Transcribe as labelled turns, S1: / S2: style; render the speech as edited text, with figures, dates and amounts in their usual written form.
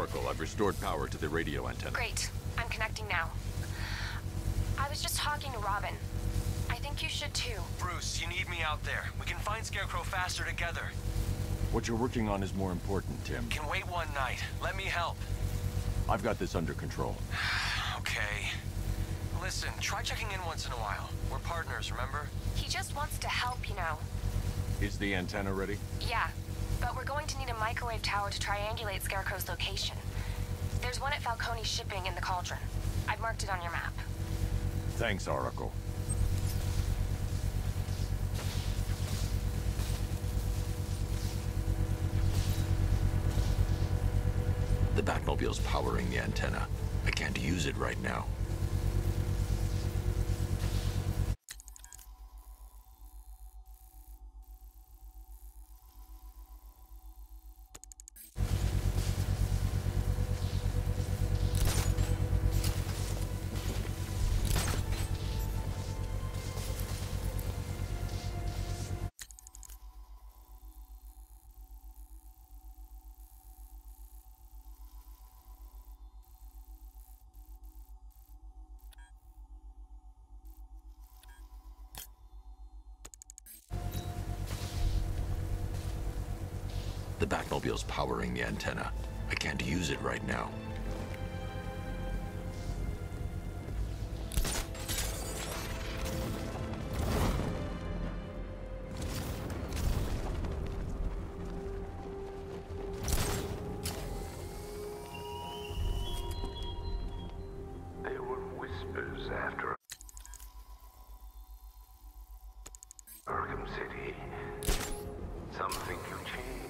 S1: Oracle. I've restored power to the radio antenna.
S2: Great. I'm connecting now. I was just talking to Robin. I think you should too.
S3: Bruce, you need me out there. We can find Scarecrow faster together.
S1: What you're working on is more important, Tim.
S3: Can wait one night. Let me help.
S1: I've got this under control.
S3: Okay. Listen, try checking in once in a while. We're partners, remember?
S2: He just wants to help, you know.
S1: Is the antenna ready?
S2: Yeah, but we're going to need a microwave tower to triangulate Scarecrow's location. There's one at Falcone Shipping in the Cauldron. I've marked it on your map.
S1: Thanks, Oracle. The Batmobile's powering the antenna. I can't use it right now. The Batmobile's powering the antenna. I can't use it right now.
S4: There were whispers after Arkham City. Some think you changed.